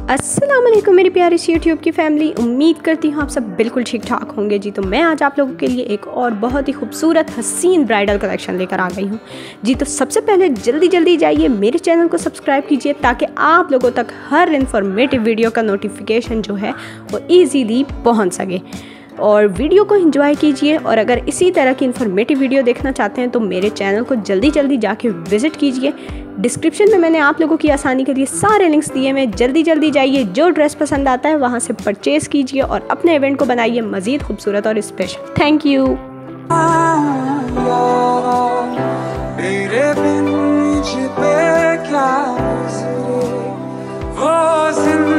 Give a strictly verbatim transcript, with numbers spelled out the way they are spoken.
अस्सलाम वालेकुम मेरी प्यारी सी यूट्यूब की फैमिली, उम्मीद करती हूँ आप सब बिल्कुल ठीक ठाक होंगे जी। तो मैं आज आप लोगों के लिए एक और बहुत ही खूबसूरत हसीन ब्राइडल कलेक्शन लेकर आ गई हूँ जी। तो सबसे पहले जल्दी जल्दी जाइए मेरे चैनल को सब्सक्राइब कीजिए ताकि आप लोगों तक हर इन्फॉर्मेटिव वीडियो का नोटिफिकेशन जो है वो ईजीली पहुँच सके। और वीडियो को एंजॉय कीजिए। और अगर इसी तरह की इन्फॉर्मेटिव वीडियो देखना चाहते हैं तो मेरे चैनल को जल्दी जल्दी जाके विज़िट कीजिए। डिस्क्रिप्शन में मैंने आप लोगों की आसानी के लिए सारे लिंक्स दिए हैं, जल्दी जल्दी जाइए, जो ड्रेस पसंद आता है वहाँ से परचेज़ कीजिए और अपने इवेंट को बनाइए मज़ीद खूबसूरत और स्पेशल। Thank you. मेरे बिन मुझ पे क्या गुजरे वो